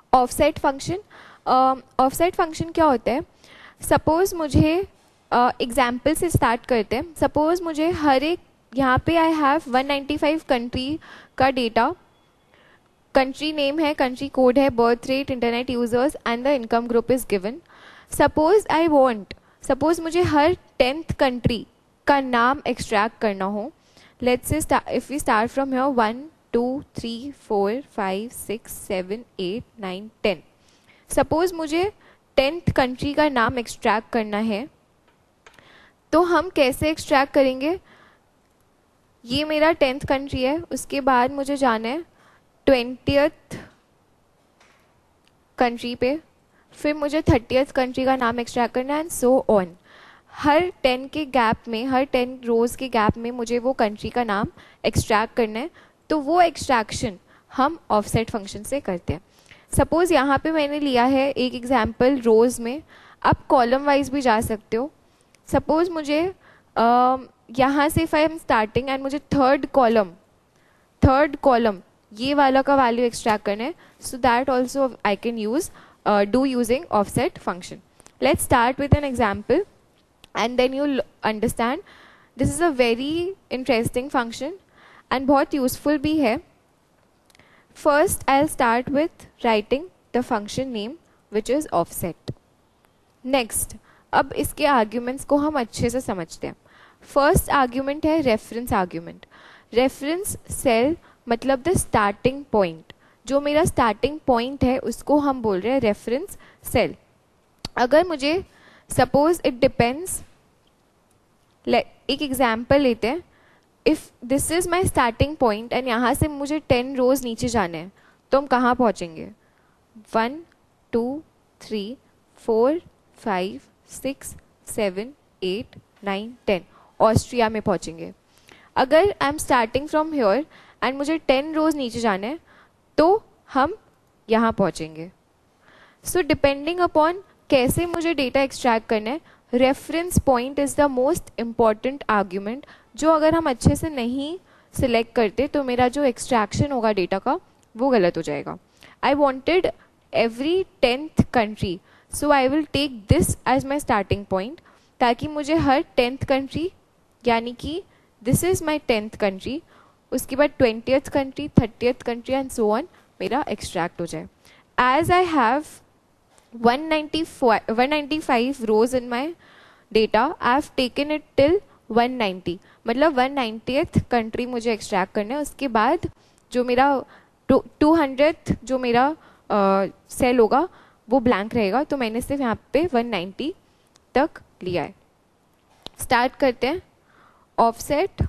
Offset function, offset function क्या होता है? सपोज मुझे एग्जाम्पल से स्टार्ट करते हैं। सपोज मुझे हर एक, यहाँ पे आई हैव 195 कंट्री का डेटा, कंट्री नेम है, कंट्री कोड है, birth rate, internet users and the income group is given. Suppose मुझे हर 10th कंट्री का नाम एक्सट्रैक्ट करना हो। Let's say if we start from here 1 2 3 4 5 6 7 8 9 10। Suppose मुझे 10th कंट्री का नाम एक्सट्रैक्ट करना है, तो हम कैसे एक्सट्रैक्ट करेंगे? ये मेरा 10th कंट्री है, उसके बाद मुझे जाना है 20th कंट्री पे, फिर मुझे 30th कंट्री का नाम एक्सट्रैक्ट करना है एंड सो ऑन। हर 10 के गैप में, हर 10 रोज के गैप में मुझे वो कंट्री का नाम एक्सट्रैक्ट करना है। तो वो एक्सट्रैक्शन हम ऑफसेट फंक्शन से करते हैं। सपोज यहाँ पे मैंने लिया है एक एग्जाम्पल रोज में, आप कॉलम वाइज भी जा सकते हो। सपोज मुझे यहाँ से if I am starting and मुझे थर्ड कॉलम ये वाला का वैल्यू एक्सट्रैक्ट करना है, so that also I can use do using offset function. Let's start with an example and then you'll understand. This is a very interesting function and बहुत useful भी है। First I'll start with writing the function name which is offset. Next, अब इसके arguments को हम अच्छे से समझते हैं। First argument है reference argument. Reference cell मतलब the starting point, जो मेरा starting point है उसको हम बोल रहे हैं reference cell। अगर मुझे सपोज इट डिपेंड्स, एक एग्जाम्पल लेते हैं। If this is my starting point and यहाँ से मुझे 10 रोज नीचे जाना है, तो हम कहाँ पहुँचेंगे? 1 2 3 4 5 6 7 8 9 10 ऑस्ट्रिया में पहुँचेंगे। अगर I am starting from here and मुझे 10 रोज नीचे जाना है, तो हम यहाँ पहुँचेंगे। सो डिपेंडिंग अपॉन कैसे मुझे डेटा एक्सट्रैक्ट करना है, reference point is the most important argument, जो अगर हम अच्छे से नहीं सिलेक्ट करते तो मेरा जो एक्सट्रैक्शन होगा डेटा का वो गलत हो जाएगा। I wanted every 10th country, so I will take this as my starting point, ताकि मुझे हर 10th कंट्री, यानी कि this is my 10th country, उसके बाद 20th country, 30th country and so on मेरा एक्सट्रैक्ट हो जाए। As I have 195 rows in my data, I have taken it till 190, मतलब 190th कंट्री मुझे एक्सट्रैक्ट करना है। उसके बाद जो मेरा 200th जो मेरा सेल होगा वो ब्लैंक रहेगा, तो मैंने सिर्फ यहाँ पे 190 तक लिया है। स्टार्ट करते हैं। Offset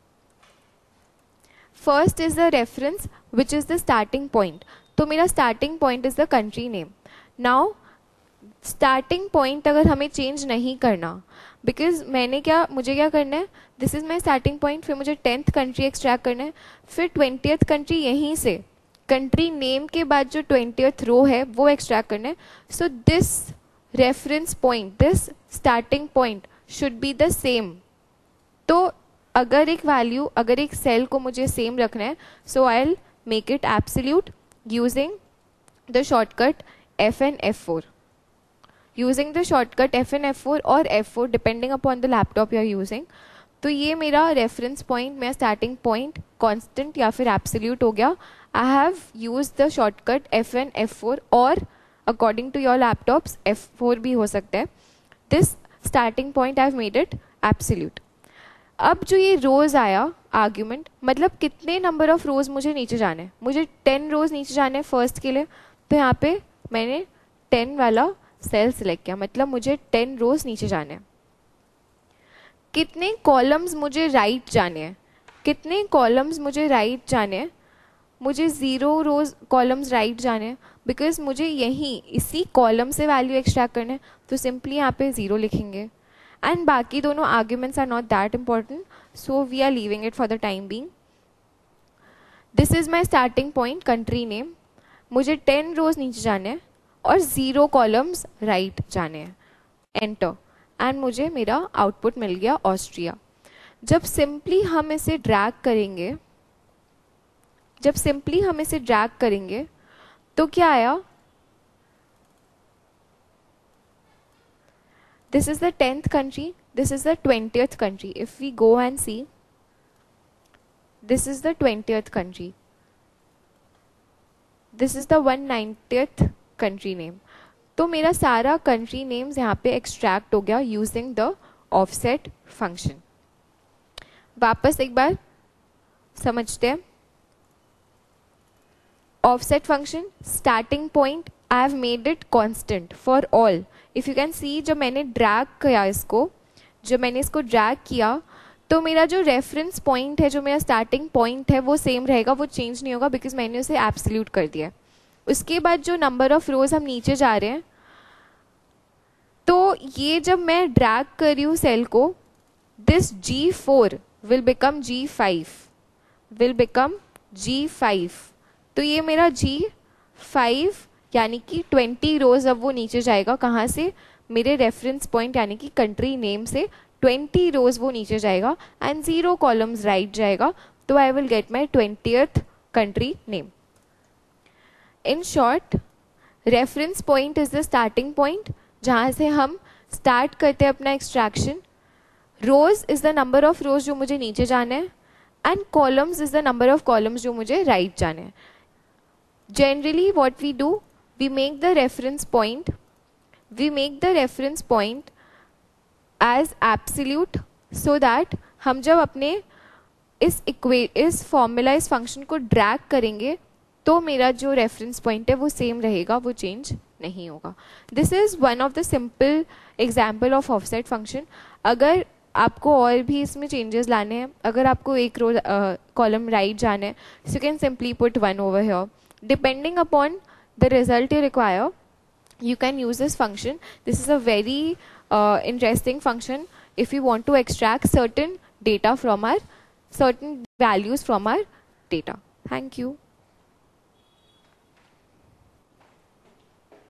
first is the reference which is the starting point, तो मेरा starting point is the country name. Now starting point अगर हमें चेंज नहीं करना, बिकॉज मुझे क्या करना है, this is my starting point, फिर मुझे 10th कंट्री एक्सट्रैक्ट करना है, फिर 20th कंट्री यहीं से कंट्री नेम के बाद जो 20th रो है वो एक्सट्रैक्ट करना है। So this reference point, this starting point should be the same. तो अगर एक सेल को मुझे सेम रखना है, so I will make it absolute using the shortcut F and F4. Using the shortcut F and F4 or F4 depending upon the laptop you are using, तो ये मेरा reference point, मेरा starting point constant या फिर absolute हो गया। I have used the shortcut F and F4 और according to your laptops F4 भी हो सकता है। This starting point I have made it absolute। अब जो ये रोज आया आर्ग्यूमेंट, मतलब कितने नंबर ऑफ रोज मुझे नीचे जाने हैं, मुझे 10 रोज नीचे जाने हैं फर्स्ट के लिए, तो यहाँ पे मैंने 10 वाला सेल सिलेक्ट किया, मतलब मुझे 10 रोज नीचे जाने हैं। कितने कॉलम्स मुझे राइट जाने हैं, कितने कॉलम्स मुझे राइट जाने हैं, मुझे 0 रोज कॉलम्स राइट जाने हैं, बिकॉज मुझे यहीं इसी कॉलम से वैल्यू एक्सट्रैक्ट करना है, तो सिंपली यहाँ पे 0 लिखेंगे। एंड बाकी दोनों arguments are not that important, so we are leaving it for the time being. This is my starting point country name, मुझे 10 रोज नीचे जाने हैं और 0 कॉलम्स राइट जाने हैं। एंटर, एंड मुझे मेरा आउटपुट मिल गया ऑस्ट्रिया। जब सिंपली हम इसे ड्रैग करेंगे, तो क्या आया, This is the 10th country, this is the 20th country. If we go and see, this is the 20th country, this is the 190th country name. तो मेरा सारा कंट्री नेम्स यहाँ पे एक्सट्रैक्ट हो गया यूजिंग द ऑफसेट फंक्शन. वापस एक बार समझते हैं. Offset function, starting point, I have made it constant for all. If you can see, जब मैंने ड्रैग किया इसको, जब मैंने इसको ड्रैग किया तो मेरा जो रेफरेंस पॉइंट है, जो मेरा स्टार्टिंग पॉइंट है, वो सेम रहेगा, वो चेंज नहीं होगा बिकॉज मैंने उसे एब्सोल्यूट कर दिया. उसके बाद जो नंबर ऑफ रोज हम नीचे जा रहे हैं, तो ये जब मैं ड्रैग कर रही हूँ सेल को, this G4 will become G5, will become G5. तो ये मेरा G5 यानी कि 20 रोज अब वो नीचे जाएगा. कहाँ से? मेरे रेफरेंस पॉइंट यानी कि कंट्री नेम से 20 रोज वो नीचे जाएगा एंड 0 कॉलम्स राइट जाएगा. तो I will get my 20th country name. In short, reference point is the starting point जहाँ से हम स्टार्ट करते हैं अपना extraction. Rows is the number of rows जो मुझे नीचे जाना है and columns is the number of columns जो मुझे राइट जाने हैं. Generally what we do, we make the reference point as absolute so that हम जब अपने इस फॉर्मूला, इस फंक्शन को ड्रैग करेंगे तो मेरा जो रेफरेंस पॉइंट है वो सेम रहेगा, वो चेंज नहीं होगा. This is one of the simple example of offset function. अगर आपको और भी इसमें चेंजेस लाने हैं, अगर आपको एक रो कॉलम राइट जाना है, so you can simply put 1 over here. Depending upon the result you require, you can use this function. This is a very interesting function if you want to extract certain data from certain values from our data. Thank you.